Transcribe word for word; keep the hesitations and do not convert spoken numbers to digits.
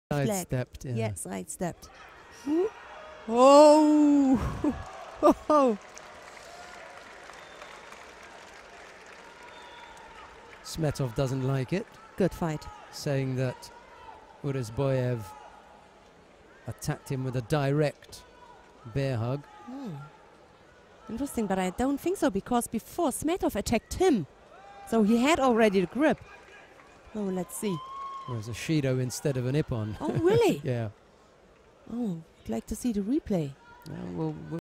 Sidestepped, yeah. Yeah, sidestepped. Oh! Smetov doesn't like it, Good fight. saying that Urezboyev attacked him with a direct bear hug. Hmm. Interesting, but I don't think so, because before Smetov attacked him, so he had already the grip. Oh, let's see. Whereas a Shido instead of an Ippon. Oh, really? Yeah. Oh, I'd like to see the replay. Well, we'll, we'll